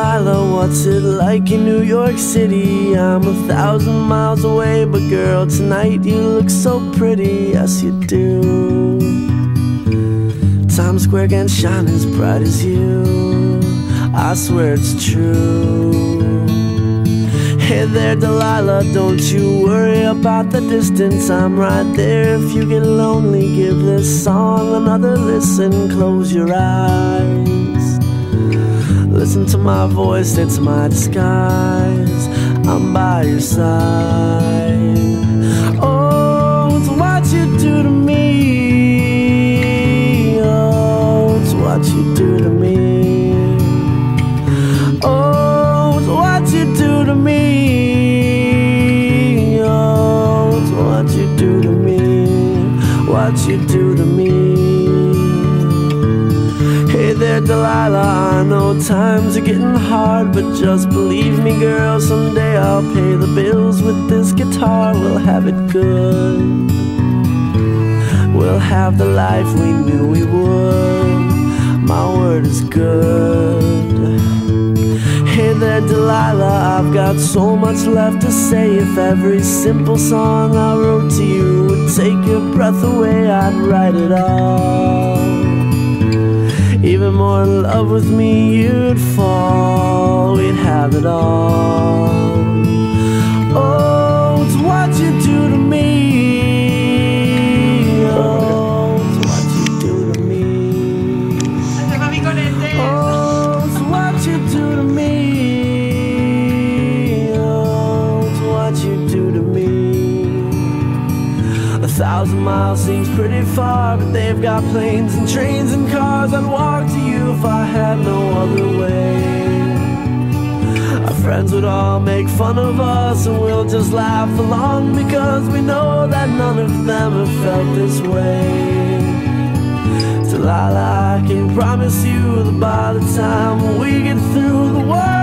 Delilah, what's it like in New York City? I'm 1,000 miles away, but girl, tonight you look so pretty, yes you do. Times Square can't shine as bright as you, I swear it's true. Hey there Delilah, don't you worry about the distance, I'm right there if you get lonely. Give this song another listen, close your eyes, listen to my voice, it's my disguise, I'm by your side. Oh, it's what you do to me, oh, it's what you do to me, oh, it's what you do to me, oh, it's what you do to me, what you do to me. Hey there Delilah, I know times are getting hard, but just believe me girl, someday I'll pay the bills with this guitar. We'll have it good, we'll have the life we knew we would, my word is good. Hey there Delilah, I've got so much left to say. If every simple song I wrote to you would take your breath away, I'd write it all. Even more in love with me you'd fall, we'd have it all. Oh, it's what you do to me, oh, it's what you do to me, oh, it's what you do to me, oh, it's what you do to me. 1,000 miles seems pretty far, but they've got planes and trains and cars. I'd walk to you if I had no other way. Our friends would all make fun of us, and we'll just laugh along, because we know that none of them have felt this way. Delilah, I can promise you that by the time we get through, the world